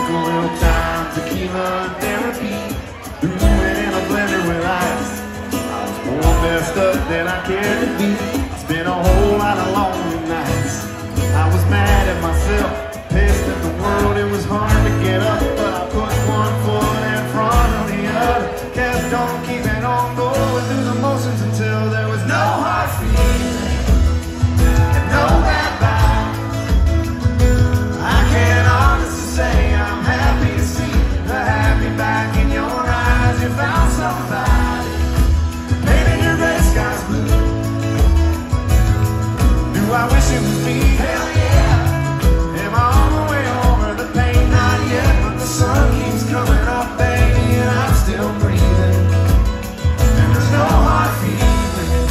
a little time, tequila and therapy. Threw it in a blender with ice. I was more messed up than I cared to be. Spent a whole lot of lonely nights. I was mad at myself, pissed at the world. It was hard to get up, but I put one foot in front of the other. Kept on keeping on going through the motions until there was no hard feeling and no bad vibes. I can honestly say I'm happy to see the happy back in your eyes. You found somebody, painted your gray skies blue. Do I wish it was me? Hell yeah. Am I on the way over the pain? Not yet, but the sun keeps coming up, baby, and I'm still breathing. And there's no hard feeling.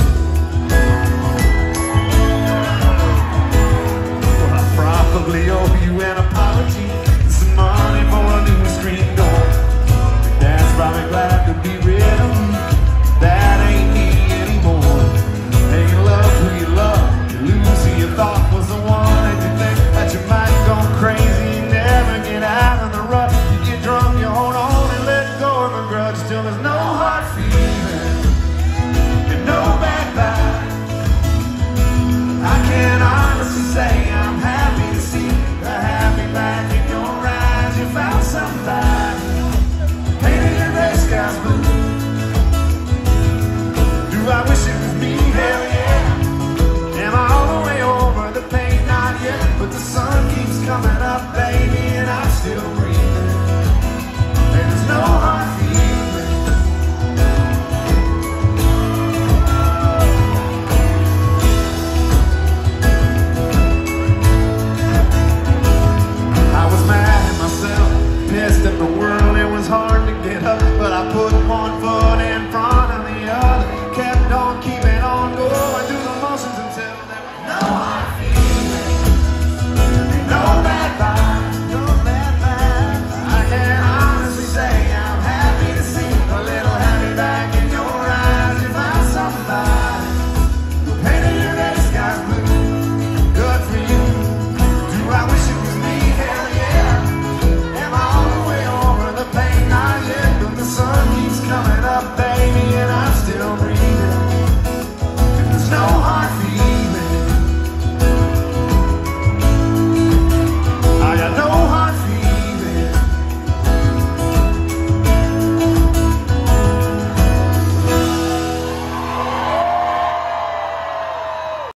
Well, I probably owe you an apology and some money for a new screen door. Your dad's probably glad to be rid of me. That ain't me anymore. Hey, you love who you love. You lose who you thought was the one, and you think that you might go crazy. You never get out of the rut. You get drunk, you hold on and let go of a grudge till there's no hard feeling and no bad vibes. I can honestly say I'm happy to see the happy back in your eyes. You found somebody, painted your gray skies blue. Do I wish it was me? Hell yeah. Am I all the way over the pain? Not yet, but the sun